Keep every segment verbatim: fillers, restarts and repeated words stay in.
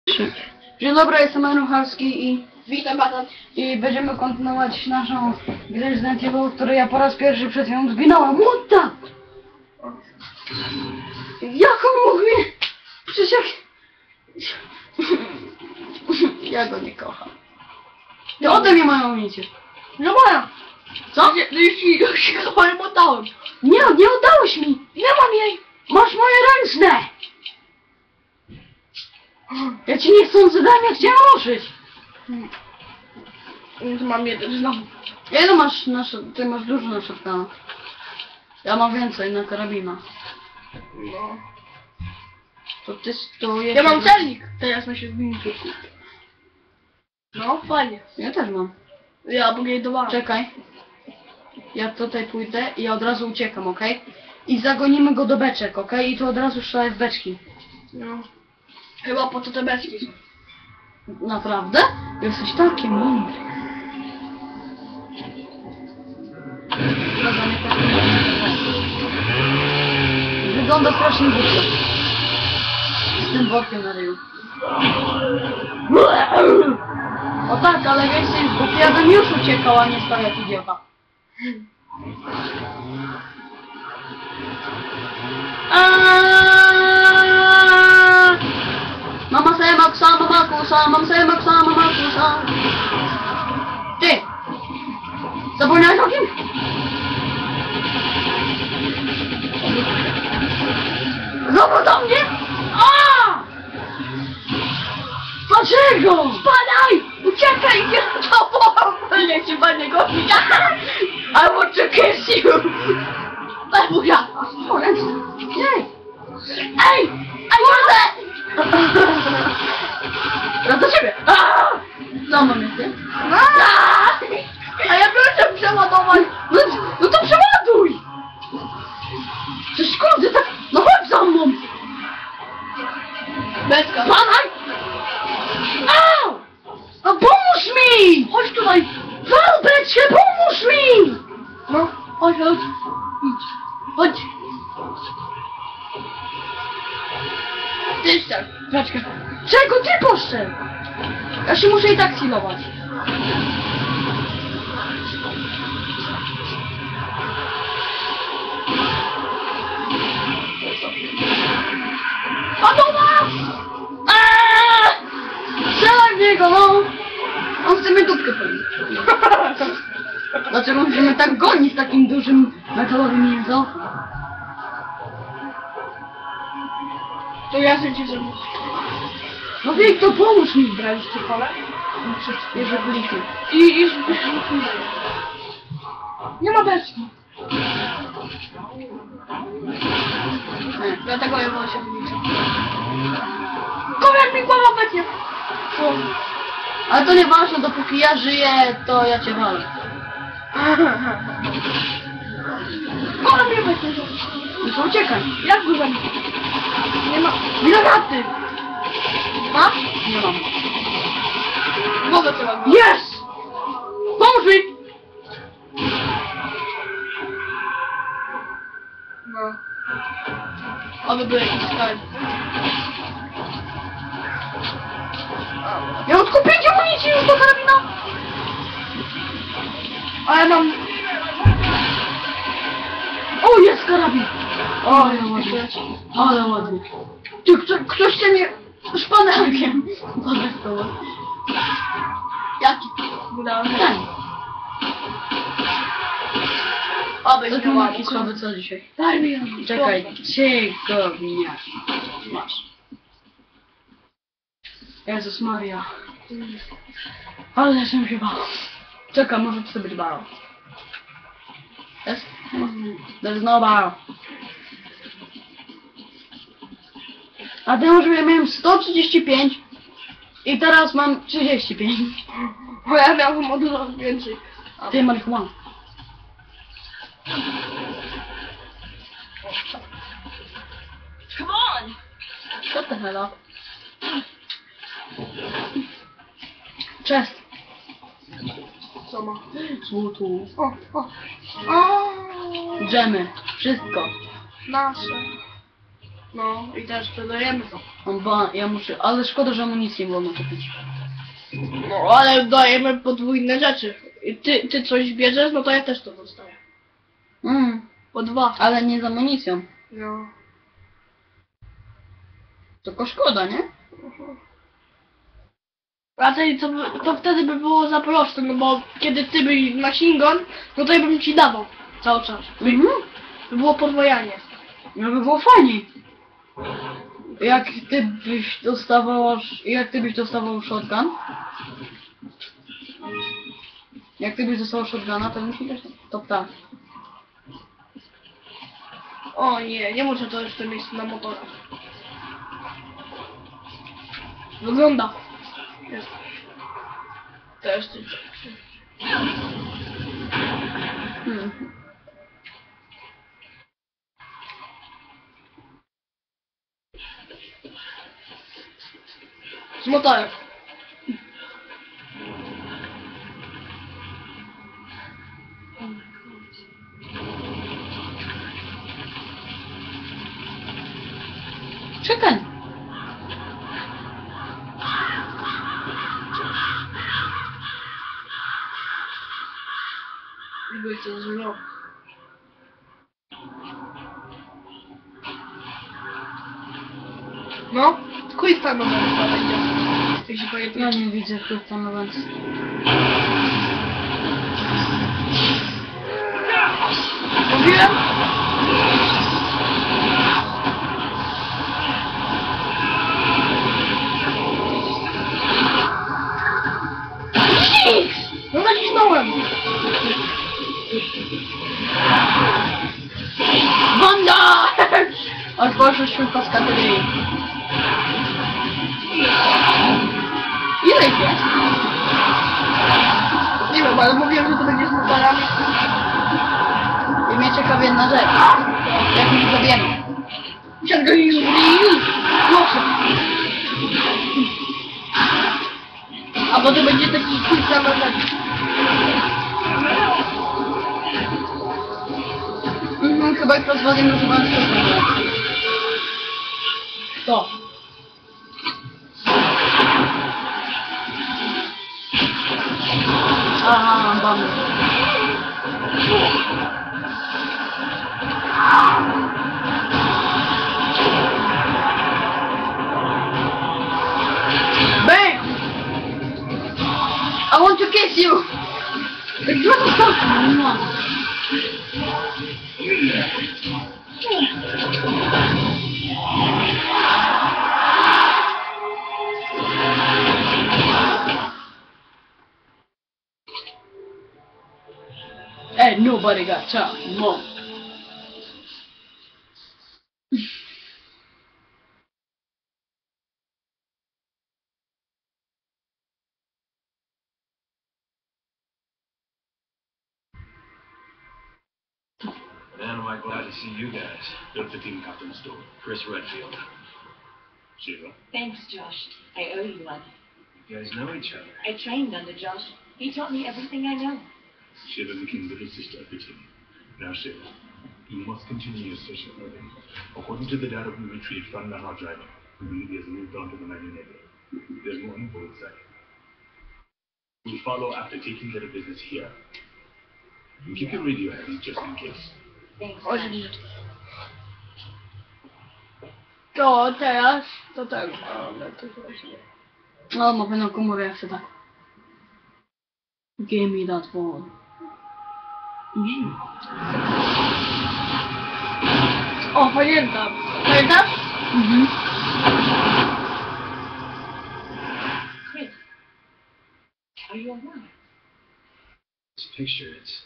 Dzień dobry, jestem Enuchalski i witam pana. I będziemy kontynuować naszą grę Resident Evil, której ja po raz pierwszy przed chwilą zginąłem. What the? Jak on mógł mnie? Przecież jak... Ja go nie kocham. Ty ode mnie mają umiecie. No moja. Co? Nie, no jeśli już się chyba oddałem. Nie, nie oddałeś mi. Nie mam jej. Masz moje ręczne. Ja ci nie chcę zadania, ja chciałem ruszyć. Hmm. Mam jeden znowu. Ile masz nasze... Ty masz dużo na shotguna. Ja mam więcej na karabina. No. To ty to Ja mam celnik. Teraz na się zmienić. No, fajnie. Ja też mam. Ja upgrade'owałem. Czekaj. Ja tutaj pójdę i ja od razu uciekam, okej? I zagonimy go do beczek, okej? I to od razu strzelaj w beczki. No. Chyba po to te beczki są. Naprawdę? Jesteś taki mądry. Dobra, nie tak. Wygląda strasznie głupio. Z tym workiem na ryju. O tak, ale wiesz, że jest głupio. Ja bym już uciekał, a nie stał jak idiota. Aaaa! Mama semaksa, mama kusa, mama semaksa, mama kusa. Ty! Zapomniałeś o kim? Znowu do mnie? A! Dlaczego? Spadaj! Uciekaj! Nie to nie się będę go widział! Albo czekaj sił! Albo ja! O, ręce. Jej! Ej! Ej, kurde! Ja do ciebie! Co mam jeszcze? A ja proszę przeładować! No, no to przeładuj! Coś kurde, tak... No chodź za mną! Beczka! Spadaj! Au! No pomóż mi! Chodź tutaj! Wal beczkę, pomóż mi! No, chodź, chodź. Idź. Chodź. Ty jeszcze. Beczkę. Czego ty poszedł? Ja się muszę i tak healować. Padowa! Aaaa! Strzelaj w niego, no! On chce mnie dupkę polić. Dlaczego on się mnie tak goni z takim dużym metalowym mięso? To ja chcę cię zrobić. No Wiktor, pomóż mi! Braliście kole? Bierze bliki. I, i, i, nie ma beczki. Nie. Dlatego ja wolę się wyliczyć. Kowiak mi głowa będzie. Co? Ale to nieważne, dopóki ja żyję, to ja cię walę. Kola mnie będzie. No to uciekaj. Jak go zabić? Nie ma. Granaty! Masz? Nie mam. Głowę trzeba mieć. Jest! Pomóż mi! No. Oby były jakieś skali. Ja mam tylko pięć amunicji już do karabina! A ja mam... O, jest karabin! O, ale ładnie. Ale ładnie. Ty, kto, ktoś chce mnie szpanerkiem podestować. Jaki? Udałem. Ten. Oby Co się ty nie masz ładnie. słaby, co dzisiaj? Daj mi ją. Czekaj, czego mnie masz? Jezus Maria. Ale jestem się bał. Czekaj, może to być bał. Jest? There's no bał. A ty może ja miałem sto trzydzieści pięć i teraz mam trzydzieści pięć. Bo ja miałem o dużo więcej. Ty marihuana. Come on! What the hell? Chest. Co ma? Złotu. O, o. O. Dżemy. Wszystko. Nasze. No i też sprzedajemy to. On ba, ja muszę, ale szkoda, że amunicji nie wolno kupić. No ale dajemy podwójne rzeczy. I ty, ty coś bierzesz, no to ja też to dostaję. Mm, Po dwa. ale nie z amunicją. No. Tylko szkoda, nie? Raczej to, by- to wtedy by było za proste, no bo kiedy ty byś machine gun, no to ja bym ci dawał cały czas. By, Mhm. by było podwojanie. No by było fajnie. Jak ty byś dostawał, jak ty byś dostawał shotgun? Jak ty byś dostawał shotguna, to bym ci też, to tak. O nie, nie muszę to jeszcze mieć na motorach. Wygląda. Jest. Też ty. Hmm. Z motorem. Czekaj. Jakby to zrobił. No, quick time moment to będzie. Jak się Ja pamiętam. nie widzę kryptonować. Mówiłem? No nacisnąłem! Wanda! Otworzył szybko z kategorii. Ile ich jest? Nie wiem, ale mówiłem, że to będzie z motorami. I mnie ciekawi jedna rzecz. Jak ich zabijemy? Ciągle ich zbliżył. Proszę. A potem będzie taki quick time moment. Mhm, chyba ich pozwolimy używać tego. To. Aha, mamy. Bang! I want to kiss you! No. Ain't nobody got time, mom. Man, am I glad to see you guys. Doctor Team Captain Store, Chris Redfield. Sheila, Thanks, Josh. I owe you one. you guys know each other. I trained under Josh. He taught me everything I know. Sheila became little sister of the team. Now, Sheila, you must continue your search for him. According to the data we retrieved from the hard drive, we believe he has moved on to the mining area. There's more info inside. We'll follow after taking care of business here. You keep your radio handy just in case. Thanks, Chodź, Josh. liczyć. To teraz, to tak, ale to właśnie. No, mówię na komórę jak się tak. Give me that phone. Mm. O, pamiętam. Pamiętasz? Mhm. Chris, are you alright? This picture, it's...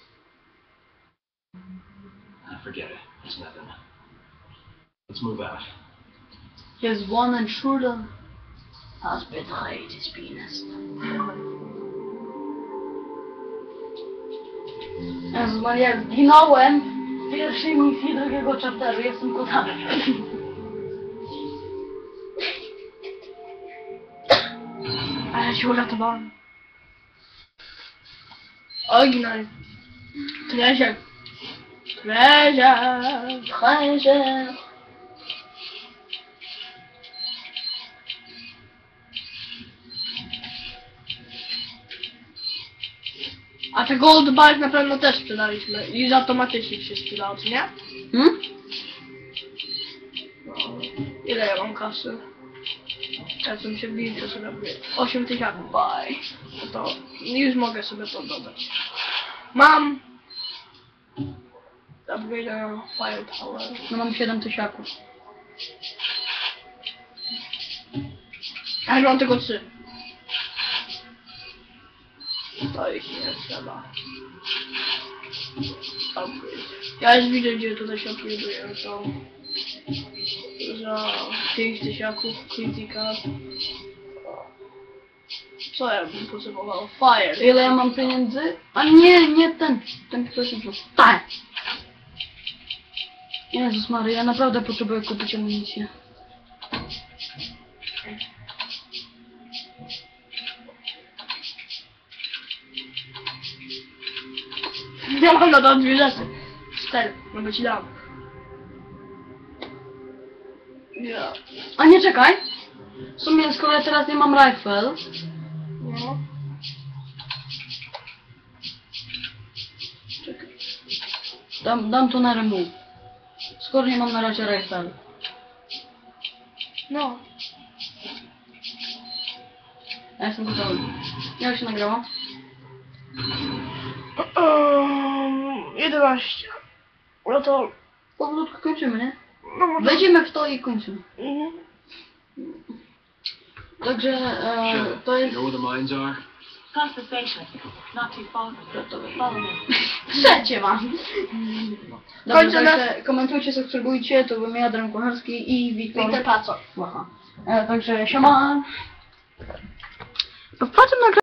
I forget it. It's nothing. Let's move out. His one intruder has betrayed his penis. Jezu Maria, zginąłem w pierwszej misji drugiego chapteru, jestem kotami. A ja się uratowałem. Oryginalnie. Treziak. Treziak. Treasure. A te gold bars na pewno też sprzedaliśmy i z automatycznie się sprzedało, czy nie? Hmm? No. Ile ja mam kasy? Ja sobie się wliczę sobie. osiem tysięcy, baj. No to już mogę sobie to dodać. Mam... Upgrade Fire Tower. No mam siedem tysiaków. Ja już mam tylko trzy. To ich nie trzeba. Upgrade. Ja już widzę, gdzie tutaj się upgrade'uję, to... Za pięć tysiaków Critical. Co ja bym potrzebował? Fire. Ile ja mam pieniędzy? A nie, nie ten. Ten ktoś już. Tak. Jezus Maria, ja naprawdę potrzebuję kupić amunicję. Ja mam na to dwie rzeczy. Cztery, no bo ci dam. Ja. A nie, czekaj. W sumie, skoro ja teraz nie mam rifle, No. czekaj. Dam, dam to na remove. Skoro nie mam na razie rifle. No. Ja jestem gotowy. Jak się nagrało? Um, jedenaście. No to... Powolutku kończymy, nie? No może... Wejdziemy w to i kończymy. Mhm. Także e, to jest... You know where the mines are? Past the basement. Not too far. Follow me. Trzecie mam. Dobrze, Kończymy. także komentujcie, subskrybujcie, to bym ja, Adrian Kucharski i Wiktor. Wiktor Paco. Aha. E, także siema. W czym nagra